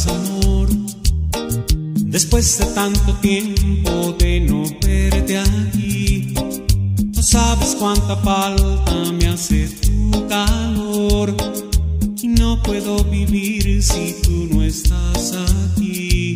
Sabes, amor, después de tanto tiempo de no verte aquí, no sabes cuánta falta me hace tu calor, y no puedo vivir si tú no estás aquí.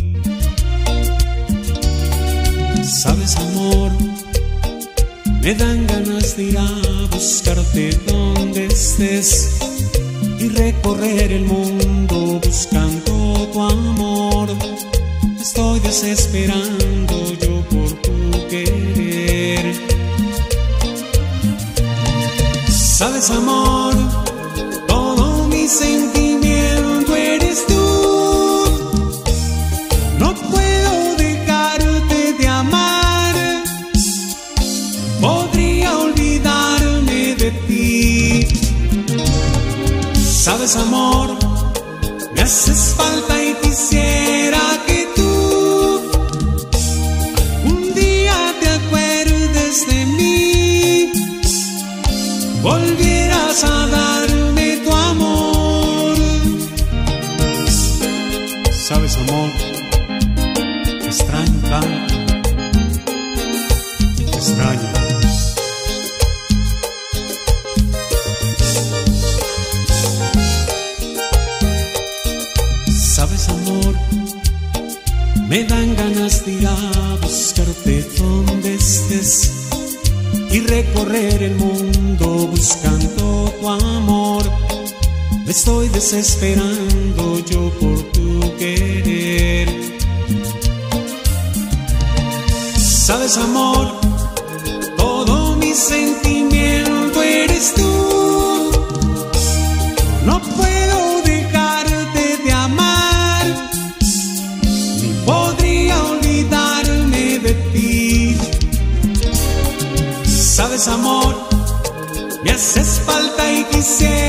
Sabes, amor, me dan ganas de ir a buscarte donde estés y recorrer el mundo buscando tu amor. Estoy desesperando yo por tu querer. Sabes, amor, todo mi sentimiento eres tú. No puedo dejarte de amar. Podría olvidarme de ti. Sabes, amor, me haces falta y quisiera que tú algún día te acuerdes de mí, volvieras a darme tu amor. Sabes, amor, te extraño tanto, te extraño. Sabes, amor, me dan ganas de ir a buscarte donde estés y recorrer el mundo buscando tu amor. Me estoy desesperando yo por tu querer. Sabes, amor, todo mi sentimiento eres tú. No puedo dejarte de amar, ni podría olvidarme de ti. Sabes, amor, me haces falta y quisiera